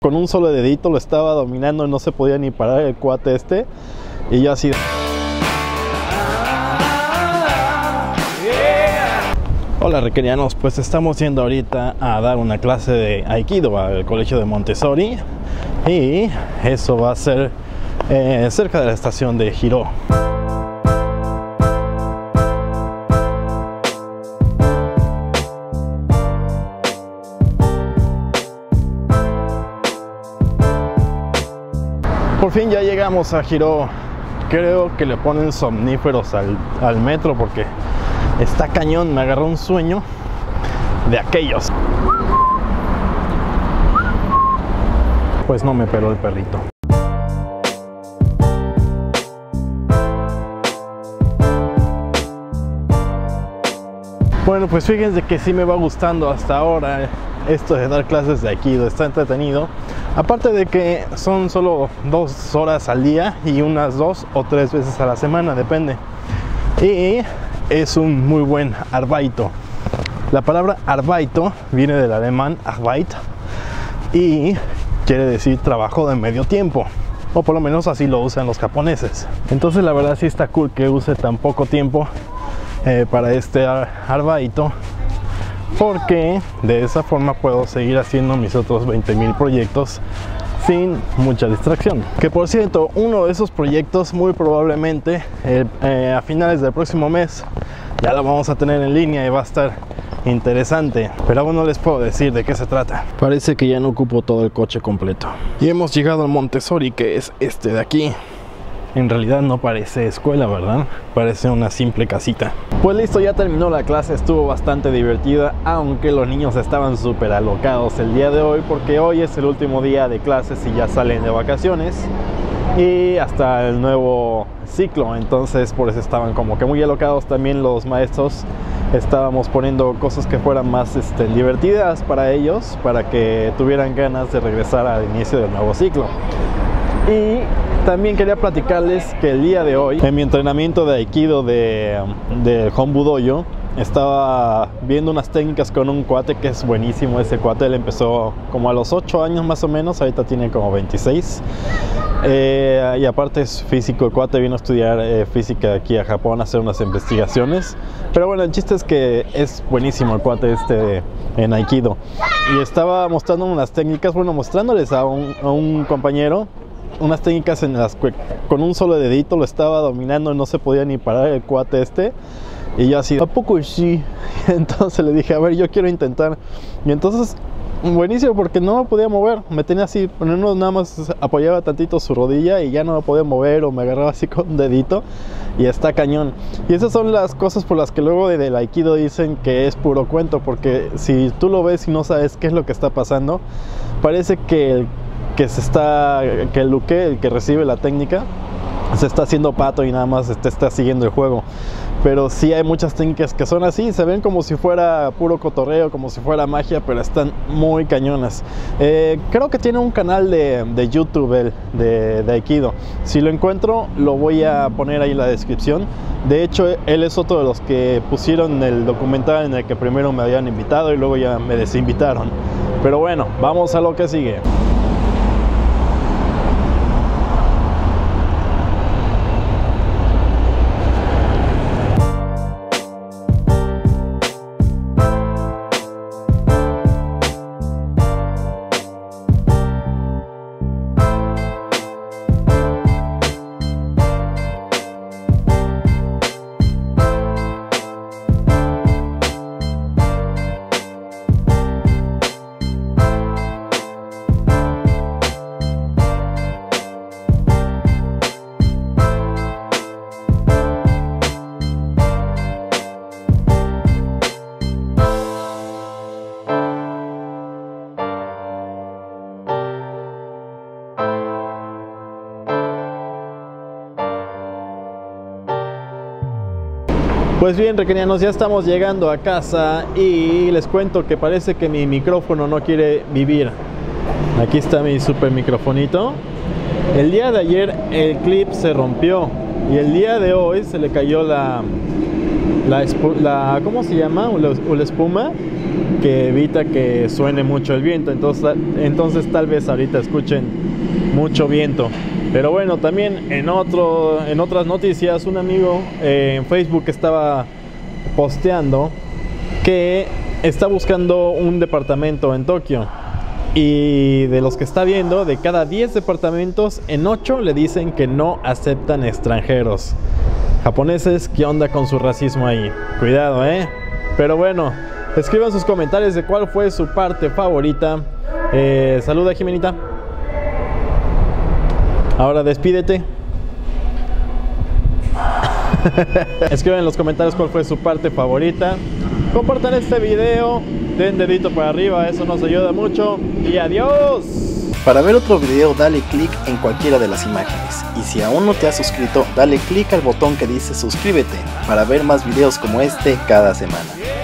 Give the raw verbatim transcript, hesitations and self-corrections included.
con un solo dedito lo estaba dominando y no se podía ni parar el cuate este. Y yo así... Hola requerianos, pues estamos yendo ahorita a dar una clase de Aikido al colegio de Montessori. Y eso va a ser eh, cerca de la estación de Hiro. Por fin ya llegamos a Hiro. Creo que le ponen somníferos al, al metro porque está cañón. Me agarró un sueño de aquellos. Pues no me peló el perrito. Bueno, pues fíjense que sí me va gustando hasta ahora esto de dar clases de Aikido. Está entretenido. Aparte de que son solo dos horas al día y unas dos o tres veces a la semana, depende. Y es un muy buen Arbeito. La palabra Arbeito viene del alemán Arbeit y quiere decir trabajo de medio tiempo, o por lo menos así lo usan los japoneses. Entonces la verdad sí está cool que use tan poco tiempo eh, para este Arbeito, porque de esa forma puedo seguir haciendo mis otros veinte mil proyectos sin mucha distracción. Que por cierto, uno de esos proyectos muy probablemente eh, eh, a finales del próximo mes ya lo vamos a tener en línea y va a estar interesante, pero aún no les puedo decir de qué se trata. Parece que ya no ocupo todo el coche completo. Y hemos llegado al Montessori, que es este de aquí. En realidad no parece escuela, ¿verdad? Parece una simple casita. Pues listo, ya terminó la clase, estuvo bastante divertida, aunque los niños estaban súper alocados el día de hoy, porque hoy es el último día de clases y ya salen de vacaciones y hasta el nuevo ciclo. Entonces por eso estaban como que muy alocados. También los maestros estábamos poniendo cosas que fueran más este, divertidas para ellos, para que tuvieran ganas de regresar al inicio del nuevo ciclo. Y también quería platicarles que el día de hoy, en mi entrenamiento de Aikido de, de Hombu Dojo, estaba viendo unas técnicas con un cuate que es buenísimo. Ese cuate, él empezó como a los ocho años más o menos, ahorita tiene como veintiséis. Eh, y aparte es físico, el cuate vino a estudiar eh, física aquí a Japón, a hacer unas investigaciones. Pero bueno, el chiste es que es buenísimo el cuate este en Aikido. Y estaba mostrando unas técnicas, bueno, mostrándoles a un, a un compañero unas técnicas en las que con un solo dedito lo estaba dominando y no se podía ni parar el cuate este. Y yo así, ¿a poco sí? Entonces le dije, a ver, yo quiero intentar. Y entonces, buenísimo, porque no me podía mover. Me tenía así, uno nada más apoyaba tantito su rodilla y ya no me podía mover, o me agarraba así con un dedito. Y está cañón. Y esas son las cosas por las que luego del Aikido dicen que es puro cuento. Porque si tú lo ves y no sabes qué es lo que está pasando, parece que el que se está, que el uke, el que recibe la técnica, se está haciendo pato y nada más te está siguiendo el juego. Pero sí hay muchas técnicas que son así, se ven como si fuera puro cotorreo, como si fuera magia, pero están muy cañonas. Eh, creo que tiene un canal de, de YouTube el, de, de Aikido. Si lo encuentro, lo voy a poner ahí en la descripción. De hecho, él es otro de los que pusieron el documental en el que primero me habían invitado y luego ya me desinvitaron. Pero bueno, vamos a lo que sigue. Pues bien, requenianos, ya estamos llegando a casa y les cuento que parece que mi micrófono no quiere vivir. Aquí está mi super microfonito. El día de ayer el clip se rompió y el día de hoy se le cayó la, la, la ¿cómo se llama? La, la espuma que evita que suene mucho el viento, entonces, entonces tal vez ahorita escuchen mucho viento. Pero bueno, también en, otro, en otras noticias, un amigo eh, en Facebook estaba posteando que está buscando un departamento en Tokio, y de los que está viendo, de cada diez departamentos, en ocho le dicen que no aceptan extranjeros. Japoneses, ¿qué onda con su racismo ahí? Cuidado, ¿eh? Pero bueno, escriban sus comentarios de cuál fue su parte favorita. Eh, saluda, Jimenita. Ahora despídete. Escriban en los comentarios cuál fue su parte favorita. Compartan este video, den dedito para arriba, eso nos ayuda mucho. Y adiós. Para ver otro video, dale clic en cualquiera de las imágenes. Y si aún no te has suscrito, dale clic al botón que dice suscríbete para ver más videos como este cada semana.